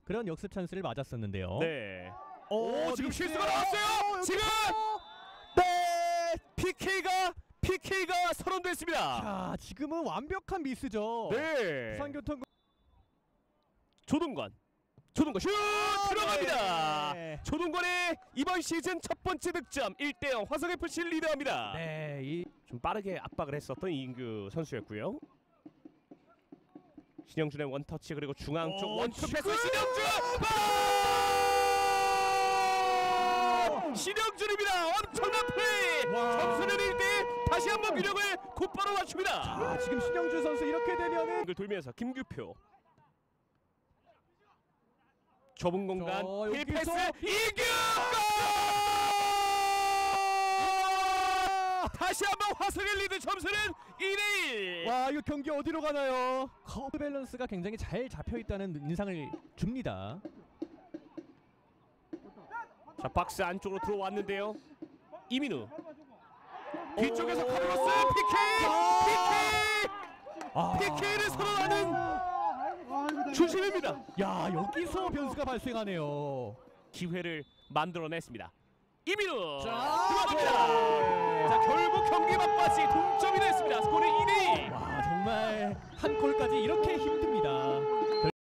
그런 역습 찬스를 맞았었는데요. 네. 오, 지금 실수가 나왔어요. 지금 네. PK가 선언됐습니다. 자, 지금은 완벽한 미스죠. 네. 부산교통 조동관 슛 들어갑니다. 네. 조동관의 이번 시즌 첫 번째 득점. 1대0 화성FC를 리드합니다. 네. 좀 빠르게 압박을 했었던 이인규 선수였고요. 신영준의 원터치 그리고 중앙 쪽 원투 패스 신영준! 신영준입니다. 엄청난 플레이. 점수는 1대1. 다시 한번 균형을 곧바로 맞춥니다. 자, 지금 신영준 선수 이렇게 되면은 돌면서 김규표 좁은 공간 힐패스 이규! 다시 한번 화성의 리드. 점수는 2대1. 와, 이거 경기 어디로 가나요? 커브 밸런스가 굉장히 잘 잡혀있다는 인상을 줍니다. 자, 박스 안쪽으로 들어왔는데요. 이민우 뒤쪽에서 카르로스 PK를 선언하는 주심입니다. 야, 여기서 변수가 발생하네요. 기회를 만들어냈습니다. 이민우 자, 들어갑니다. 자, 결국 경기 막바지 동점이 됐습니다. 스코어는 2대2. 와, 정말 한 골까지 이렇게